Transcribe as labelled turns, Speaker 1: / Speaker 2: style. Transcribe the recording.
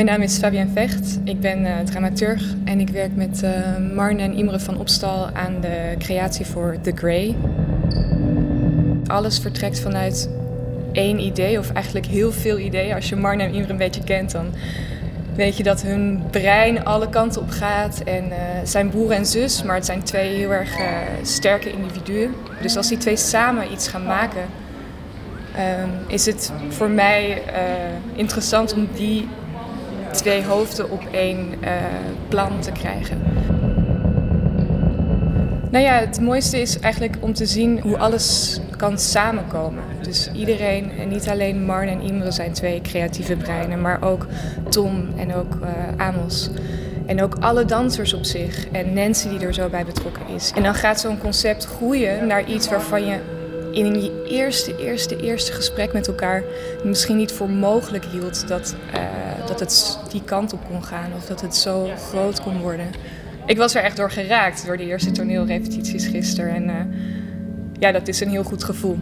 Speaker 1: Mijn naam is Fabienne Vegt, ik ben dramaturg en ik werk met Marne en Imre van Opstal aan de creatie voor The Grey. Alles vertrekt vanuit één idee, of eigenlijk heel veel ideeën. Als je Marne en Imre een beetje kent, dan weet je dat hun brein alle kanten op gaat. En het zijn broer en zus, maar het zijn twee heel erg sterke individuen. Dus als die twee samen iets gaan maken, is het voor mij interessant om die twee hoofden op één plan te krijgen. Nou ja, het mooiste is eigenlijk om te zien hoe alles kan samenkomen. Dus iedereen, en niet alleen Marne en Imre zijn twee creatieve breinen, maar ook Tom en ook Amos. En ook alle dansers op zich en Nancy die er zo bij betrokken is. En dan gaat zo'n concept groeien naar iets waarvan je in je eerste gesprek met elkaar misschien niet voor mogelijk hield dat het die kant op kon gaan of dat het zo groot kon worden. Ik was er echt door geraakt door de eerste toneelrepetities gisteren en ja, dat is een heel goed gevoel.